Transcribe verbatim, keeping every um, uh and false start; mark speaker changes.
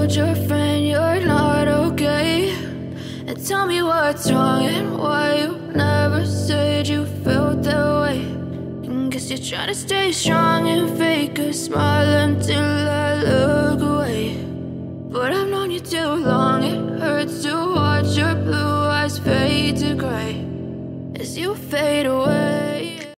Speaker 1: told your friend you're not okay. And tell me what's wrong and why you never said you felt that way. And guess you're trying to stay strong and fake a smile until I look away. But I've known you too long, it hurts to watch your blue eyes fade to gray as you fade away.